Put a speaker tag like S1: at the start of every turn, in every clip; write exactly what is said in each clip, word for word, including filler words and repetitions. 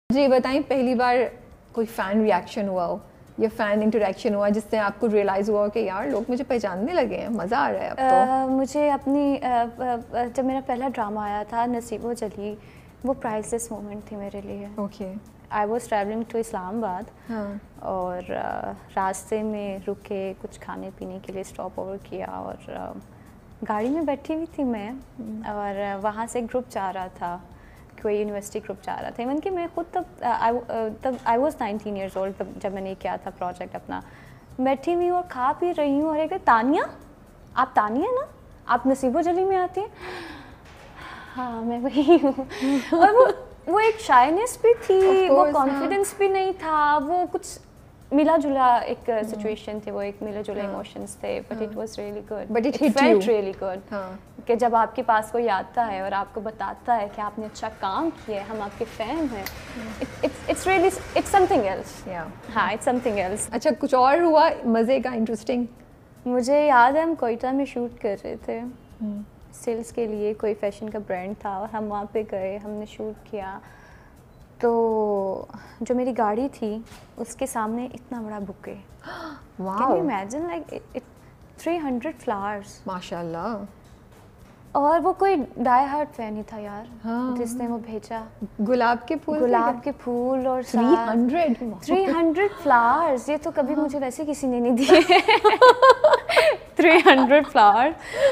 S1: जी बताएं, पहली बार कोई फ़ैन रिएक्शन हुआ हो या फ़ैन इंटरेक्शन हुआ जिससे आपको रियलाइज़ हुआ कि यार लोग मुझे पहचानने लगे हैं, मज़ा आ रहा है अब तो।
S2: uh, मुझे अपनी uh, जब मेरा पहला ड्रामा आया था नसीबो जली, वो प्राइसलेस मोमेंट थी मेरे लिए।
S1: Okay.
S2: I was travelling to Islamabad.
S1: हाँ।
S2: और uh, रास्ते में रुके, कुछ खाने पीने के लिए स्टॉप ओवर किया और uh, गाड़ी में बैठी हुई थी मैं और uh, वहाँ से ग्रुप जा रहा था, कोई यूनिवर्सिटी ग्रुप जा रहा था। इवन कि मैं खुद तब आई तब I was nineteen years old तब जब मैंने किया था प्रोजेक्ट अपना। बैठी हुई हूँ और खा पी रही हूँ और एक तानिया, आप तानिया ना, आप नसीबो जली में आती हैं? हाँ मैं वही हूँ। और वो वो एक शाइनेस भी थी, वो कॉन्फिडेंस भी नहीं था, वो कुछ मिला जुला एक सिचुएशन थी, वो एक मिला जुला इमोशंस थे, but it was really good,
S1: but it
S2: felt really good कि जब आपके पास कोई आता है और आपको बताता है कि आपने अच्छा काम किया है, हम आपके फैन हैं, it's really it's something else. हाँ, इट्स समथिंग एल्स।
S1: अच्छा, कुछ और हुआ मज़े का, इंटरेस्टिंग?
S2: मुझे याद है हम कोयटा में शूट कर रहे थे सेल्स के लिए, कोई फैशन का ब्रांड था और हम वहाँ पे गए, हमने शूट किया। तो जो मेरी गाड़ी थी उसके सामने इतना बड़ा bouquet, can you imagine, like three hundred flowers,
S1: माशाल्लाह।
S2: और वो कोई डाई हार्ट फैन ही था यार।
S1: हाँ।
S2: जिसने वो भेजा
S1: गुलाब के फूल,
S2: गुलाब के फूल और
S1: three hundred
S2: three hundred flowers, ये तो कभी हाँ। मुझे वैसे किसी ने नहीं दिए। Three hundred flower.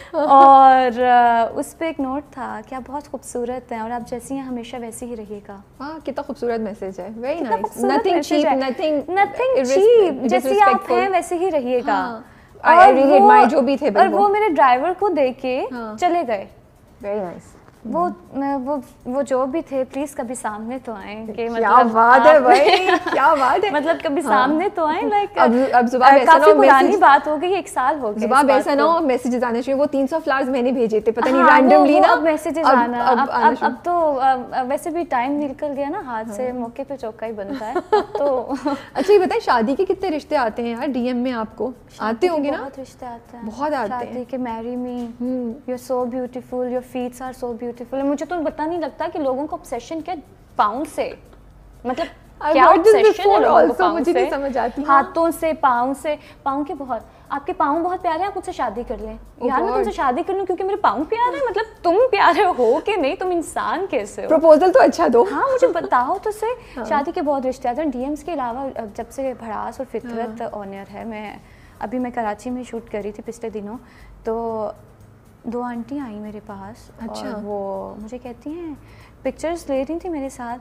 S2: और uh, उस पे एक नोट था कि आप बहुत खूबसूरत हैं और आप जैसी हैं हमेशा वैसे ही रहिएगा।
S1: हाँ, कितना खूबसूरत मैसेज है, very nice. Nothing cheap, nothing
S2: nothing cheap, जैसी आप हैं वैसे ही रहिएगा।
S1: I really admire जो भी थे,
S2: और वो मेरे ड्राइवर को देख के हाँ। चले गए।
S1: Very nice.
S2: वो वो वो जो भी थे, प्लीज कभी सामने तो आए कि
S1: मतलब क्या बात है भाई, क्या बात है,
S2: मतलब कभी हाँ। सामने तो आए। लाइक
S1: अब अब जुबाब ऐसा
S2: काफी पुरानी बात हो गई, एक साल हो गया।
S1: जुबाब ऐसा ना हो मैसेजेस आने चाहिए। वो तीन सौ फ्लावर्स मैंने भेजे थे, पता नहीं रैंडमली ना,
S2: अब मैसेजेस आना। अब अब अब तो वैसे भी टाइम निकल गया ना हाथ से, मौके पे चौका ही बनता है तो। अच्छा
S1: ये बताएं, शादी के कितने रिश्ते आते हैं यार डीएम में? आपको आते होंगे ना?
S2: बहुत रिश्ते आते हैं,
S1: बहुत आते हैं।
S2: शादी के marry me, you are so beautiful, your feets are so beautiful. मुझे तो पता नहीं लगता कि लोगों को ऑब्सेशन क्या पाउंड से, मतलब क्या ऑब्सेशन है लोगों को पाउंड से, समझ आती है। हाथों से, पाँव से, पाँव के बहुत, आपके पाँव बहुत प्यारे हैं, आप मुझसे शादी कर लें। यार मैं तुमसे शादी कर लूं क्योंकि मेरे पाँव प्यारे हैं? मतलब तुम प्यारे हो कि नहीं, तुम इंसान कैसे हो?
S1: प्रपोजल तो अच्छा दो।
S2: हाँ मुझे बताओ तो सही। हाँ। शादी के बहुत रिश्ते आते हैं। डीएम्स के अलावा जब से भड़ास और फितरत ऑनर है, मैं अभी मैं कराची में शूट कर रही थी पिछले दिनों, तो दो आंटी आई मेरे पास। अच्छा। और वो मुझे कहती हैं, पिक्चर्स ले रही थी मेरे साथ,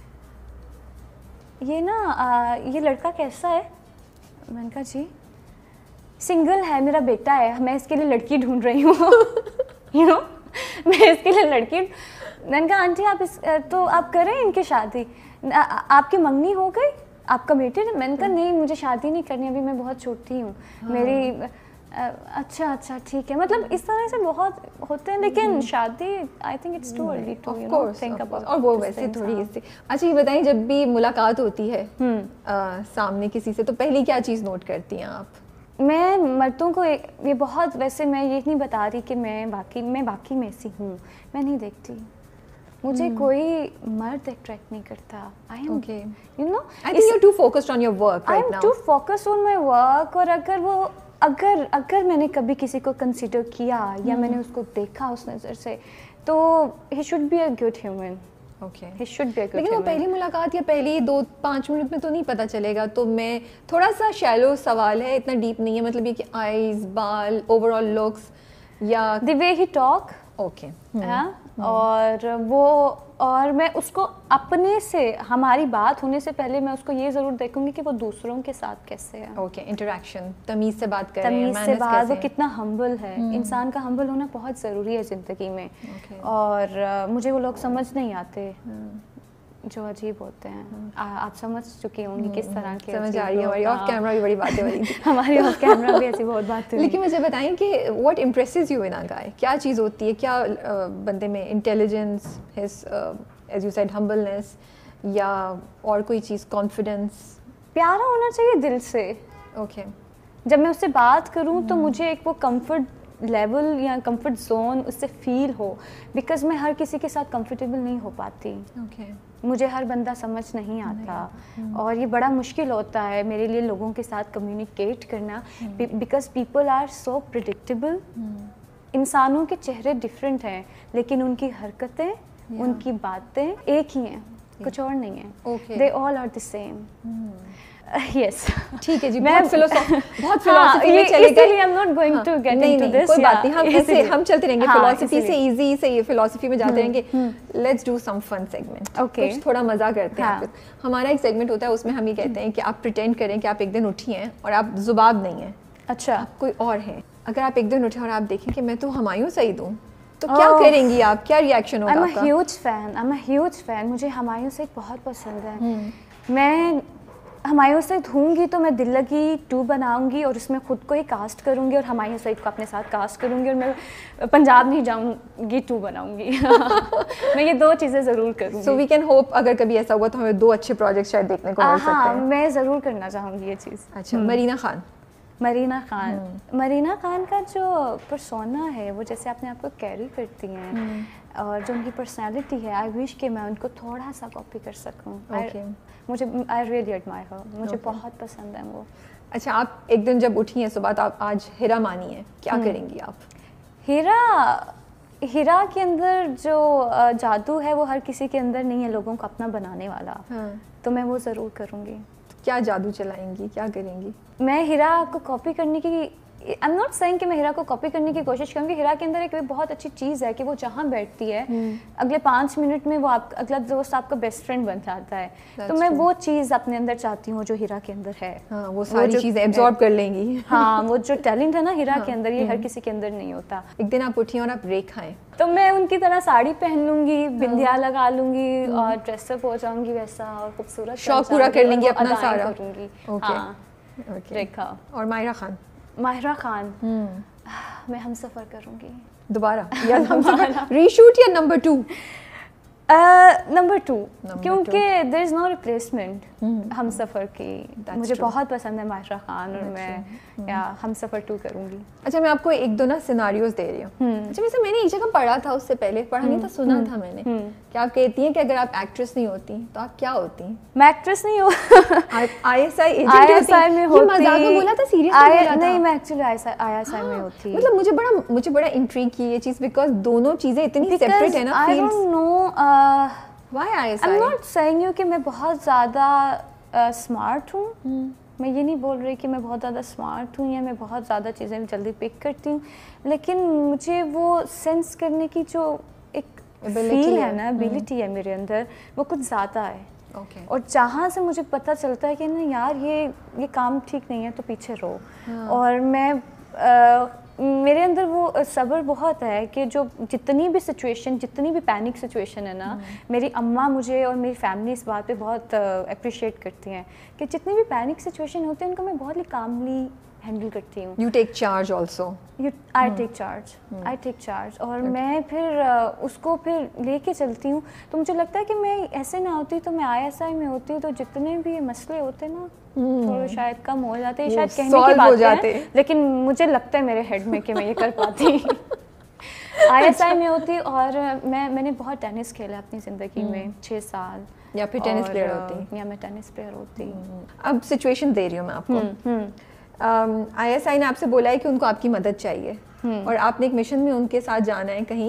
S2: ये ना आ, ये लड़का कैसा है? मैंने कहा जी सिंगल है, मेरा बेटा है, मैं इसके लिए लड़की ढूंढ रही हूँ। यू नो, मैं इसके लिए लड़की। मैंने कहा आंटी आप इस तो आप करें इनकी शादी, आ, आपकी मंगनी हो गई, आप कमिटेड? मैंने कहा नहीं मुझे शादी नहीं करनी, अभी मैं बहुत छोटी हूँ। हाँ। मेरी अच्छा अच्छा ठीक है, मतलब इस तरह से बहुत होते हैं, लेकिन शादी I think it's too early to you know think about.
S1: और वो वैसे थोड़ी इससे। अच्छा ये बताइए, जब भी मुलाकात होती है आ, सामने किसी से, तो पहली क्या चीज़ नोट करती हैं आप?
S2: मैं मर्दों को एक, ये बहुत, वैसे मैं ये नहीं बता रही कि मैं बाकी मैं बाकी में ऐसी हूँ, मैं नहीं देखती, मुझे hmm. कोई मर्द अट्रैक्ट नहीं करता। I am you know,
S1: I think you are too focused on your work right now.
S2: I am too focused on my work. और अगर वो अगर अगर मैंने कभी किसी को कंसीडर किया या hmm. मैंने उसको देखा उस नज़र से, तो he should be a good human.
S1: Okay,
S2: he should be a good.
S1: लेकिन वो पहली मुलाकात या पहली दो पाँच मिनट में तो नहीं पता चलेगा। तो मैं थोड़ा सा शैलो सवाल है, इतना डीप नहीं है, मतलब ये कि आईज, बाल, ओवरऑल लुक्स या
S2: the way he talk.
S1: Okay.
S2: और वो, और मैं उसको अपने से, हमारी बात होने से पहले मैं उसको ये ज़रूर देखूंगी कि वो दूसरों के साथ कैसे है।
S1: ओके, इंटरेक्शन, तमीज़ से बात कर रहे हैं,
S2: तमीज़ से बात, वो कितना हम्बल है। hmm. इंसान का हम्बल होना बहुत ज़रूरी है ज़िंदगी में। okay. और uh, मुझे वो लोग समझ नहीं आते hmm. जो अजीब होते हैं। hmm. आ, आप समझ चुकी होंगी किस तरह के।
S1: समझ आ रही है, हमारी ऑफ कैमरा भी बड़ी बातें हो रही थी।
S2: हमारी ऑफ कैमरा भी ऐसी बहुत बातें।
S1: लेकिन मुझे बताएं कि what impresses you in a guy? क्या चीज़ होती है, क्या बंदे में, intelligence, his age you said humbleness, या और कोई चीज़, कॉन्फिडेंस?
S2: प्यारा होना चाहिए दिल से।
S1: ओके।
S2: जब मैं उससे बात करूं तो मुझे एक वो कंफर्ट लेवल या कंफर्ट जोन उससे फील हो, बिकॉज मैं हर किसी के साथ कंफर्टेबल नहीं हो पाती।
S1: okay.
S2: मुझे हर बंदा समझ नहीं आता और ये बड़ा मुश्किल होता है मेरे लिए लोगों के साथ कम्युनिकेट करना, because people are so predictable. इंसानों के चेहरे डिफरेंट हैं लेकिन उनकी हरकतें, yeah. उनकी बातें एक ही हैं, yeah. कुछ और नहीं है। They all are the same. Yes,
S1: ठीक है जी, बहुत फिलोसॉफी बहुत फिलोसॉफी में चले गए,
S2: इसलिए I am not going to get into this.
S1: कोई बात नहीं, हम ऐसे हम चलते रहेंगे, फिलोसॉफी से इजी से ये फिलोसॉफी में जाते रहेंगे। Let's do some fun segment, कुछ थोड़ा मजा करते हैं। हमारा एक सेगमेंट होता है, उसमें हम ये कहते हैं कि आप प्रिटेंड करें कि आप एक दिन उठी हैं और आप जुबाब नहीं है,
S2: अच्छा
S1: आप कोई और है। अगर आप एक दिन उठे और आप देखें कि मैं तो हुमायूं सईद हूँ, तो क्या oh. करेंगी आप, क्या रिएक्शन होगा आपका?
S2: I'm a huge fan, I'm a huge fan, मुझे हुमायूं सईद बहुत पसंद है। hmm. मैं हुमायूं सईद हूँगी तो मैं दिल लगी टू बनाऊंगी और उसमें खुद को ही कास्ट करूँगी और हुमायूं सईद को अपने साथ कास्ट करूँगी और मैं पंजाब नहीं जाऊँगी, टू बनाऊँगी। मैं ये दो चीज़ें ज़रूर करूँगी।
S1: सो वी कैन होप अगर कभी ऐसा हुआ तो हमें दो अच्छे प्रोजेक्ट शायद देखने को मिल सकते हैं।
S2: हाँ, मैं ज़रूर करना चाहूँगी ये चीज़।
S1: अच्छा, मरीना खान।
S2: मरीना खान मरीना खान का जो पर्सोना है वो जैसे अपने आप को कैरी करती हैं और जो उनकी पर्सनालिटी है, आई विश कि मैं उनको थोड़ा सा कॉपी कर सकूं। okay. मुझे आई रियली एडमायर हर, मुझे okay. बहुत पसंद है वो।
S1: अच्छा, आप एक दिन जब उठी हैं सुबह तो आप आज हीरा मानी है, क्या करेंगी आप?
S2: हीरा हीरा के अंदर जो जादू है वो हर किसी के अंदर नहीं है, लोगों को अपना बनाने वाला। हाँ. तो मैं वो ज़रूर करूँगी।
S1: क्या जादू चलाएंगी, क्या करेंगी?
S2: मैं हीरा को कॉपी करने की, आई एम नॉट सेइंग कि मैं हीरा को कॉपी करने की कोशिश करूँगी। हीरा के अंदर एक बहुत अच्छी चीज़ है कि वो जहाँ बैठती है अगले पाँच मिनट में वो आप अगला दोस्त आपका बेस्ट फ्रेंड बन जाता है। That's तो मैं true. वो चीज़ अपने अंदर चाहती हूँ जो हीरा के अंदर है।
S1: हाँ, वो सारी चीज़ें एब्जॉर्ब कर लेंगी।
S2: हाँ, वो जो टैलेंट है ना हीरा हाँ, के अंदर, ये हर किसी के अंदर नहीं होता।
S1: एक दिन आप उठी और आप रेखा हैं
S2: तो मैं उनकी तरह साड़ी पहन लूंगी, बिंदिया लगा लूंगी और ड्रेसअप हो जाऊंगी वैसा और खूबसूरत
S1: शौक पूरा कर लेंगी अपना सारा।
S2: करूंगी।
S1: ओके,
S2: रेखा।
S1: और माहिरा खान?
S2: माहिरा खान मैं हम सफ़र करूंगी दोबारा,
S1: या हम सफ़र रीशूट या नंबर टू?
S2: नंबर टू, क्योंकि there is no replacement Humsafar की। मुझे true. बहुत पसंद है माहिरा खान और मैं या हम सफ़र टू करूँगी।
S1: अच्छा, मैं आपको एक दो ना सिनारियोज दे रही हूँ। अच्छा, वैसे मैंने एक जगह पढ़ा था, उससे पहले पढ़ा नहीं था, सुना था मैंने कि आप कहती हैं कि अगर आप एक्ट्रेस नहीं होती तो आप क्या होती?
S2: मैं एक्ट्रेस नहीं हूँ,
S1: ISI agent
S2: ISI में होती।
S1: मजाक में बोला था, सीरियसली
S2: नहीं, मैं एक्चुअली आई एस आई में होती।
S1: मतलब मुझे बड़ा मुझे बड़ा इंट्रिग की ये चीज़, बिकॉज दोनों चीज़ें इतनी सेपरेट है ना।
S2: I don't know
S1: why ISI.
S2: I am not saying you कि मैं बहुत ज़्यादा स्मार्ट हूँ, मैं ये नहीं बोल रही कि मैं बहुत ज़्यादा स्मार्ट हूँ या मैं बहुत ज़्यादा चीज़ें जल्दी पिक करती हूँ, लेकिन मुझे वो सेंस करने की जो एक फील है ना, एबिलिटी है मेरे अंदर, वो कुछ ज़्यादा है।
S1: okay.
S2: और जहाँ से मुझे पता चलता है कि ना यार ये ये काम ठीक नहीं है तो पीछे रहो। हाँ. और मैं आ, मेरे अंदर वो सब्र बहुत है कि जो जितनी भी सिचुएशन, जितनी भी पैनिक सिचुएशन है ना, मेरी अम्मा मुझे और मेरी फैमिली इस बात पे बहुत अप्रिशिएट करती हैं कि जितनी भी पैनिक सिचुएशन होते हैं उनको मैं बहुत ही कामली हैंडल करती हूँ।
S1: You take charge also?
S2: You I take charge, I take charge और okay. मैं फिर uh, उसको फिर लेके चलती हूँ। तो मुझे लगता है कि मैं ऐसे ना होती तो मैं आई एस आई में होती तो जितने भी मसले होते ना hmm. थोड़े शायद कम हो जाते, शायद कहने की बात है, लेकिन मुझे लगता है मेरे हेड में कि मैं ये कर पाती। आई एस आई में होती और मैं मैंने बहुत टेनिस खेला अपनी ज़िंदगी hmm. में छः साल।
S1: या फिर टेनिस प्लेयर होती?
S2: या मैं टेनिस प्लेयर होती।
S1: अब सिचुएशन दे रही हूँ मैं आपको। आई एस आई ने आपसे बोला है कि उनको आपकी मदद चाहिए और आपने एक मिशन में उनके साथ जाना है कहीं,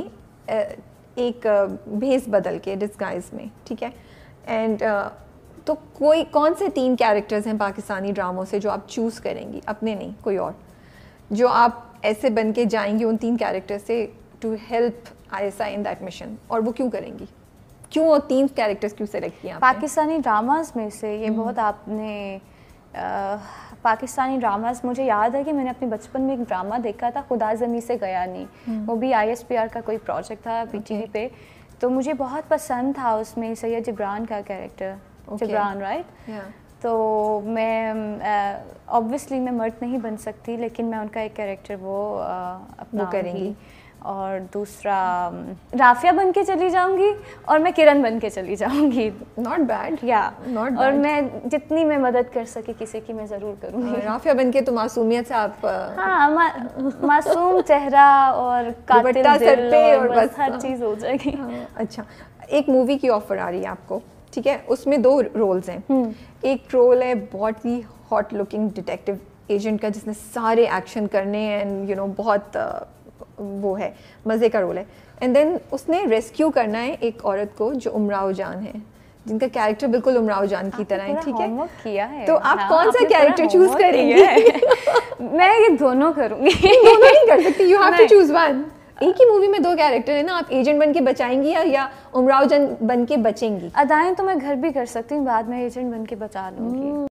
S1: एक भेस बदल के, डिस्गाइज में, ठीक है? एंड तो कोई कौन से तीन कैरेक्टर्स हैं पाकिस्तानी ड्रामों से जो आप चूज़ करेंगी, अपने नहीं कोई और, जो आप ऐसे बन के जाएंगी उन तीन कैरेक्टर से to help ISI in that mission, और वो क्यों करेंगी? क्यों वो तीन कैरेक्टर्स क्यों सेलेक्ट किए?
S2: पाकिस्तानी ड्रामाज में से ये बहुत आपने आ, पाकिस्तानी ड्रामास, मुझे याद है कि मैंने अपने बचपन में एक ड्रामा देखा था, खुदा ज़मीं से गया नहीं, वो भी आई एस पी आर का कोई प्रोजेक्ट था पी टी वी पे, तो मुझे बहुत पसंद था उसमें सैयद जिब्रान का character. okay. Jibran, right? yeah. तो मैं ऑब्वियसली uh, मैं मर्द नहीं बन सकती, लेकिन मैं उनका एक कैरेक्टर वो uh, अपना करेंगी। और दूसरा राफिया बन के चली जाऊंगी और मैं किरण बन के चली जाऊंगी।
S1: नॉट बैड,
S2: या नॉट और मैं जितनी मैं मदद कर सके किसी की मैं ज़रूर करूँगी।
S1: राफिया बन के तो मासूमियत से आप,
S2: हाँ, मा, मासूम चेहरा और कातिल दिल
S1: सर पे और
S2: बस हर चीज़ हो जाएगी।
S1: अच्छा, एक मूवी की ऑफर आ रही है आपको, ठीक है, उसमें दो रोल्स हैं। एक रोल है बहुत ही हॉट लुकिंग डिटेक्टिव एजेंट का जिसने सारे एक्शन करने हैं एंड यू नो बहुत uh, वो है, मज़े का रोल है। एंड देन उसने रेस्क्यू करना है एक औरत को जो उमराव जान है, जिनका कैरेक्टर बिल्कुल उमराव जान की तरह है, ठीक है?
S2: किया है।
S1: तो आप
S2: हाँ,
S1: कौन सा कैरेक्टर चूज करेंगे?
S2: मैं ये दोनों करूंगी।
S1: दोनों नहीं कर सकती, you have to choose one. एक ही मूवी में दो कैरेक्टर है ना, आप एजेंट बन के बचाएंगी या, या उमराव जान बन के बचेंगी?
S2: अदाएं तो मैं घर भी कर सकती हूँ, बाद में एजेंट बन के बचा लूंगी।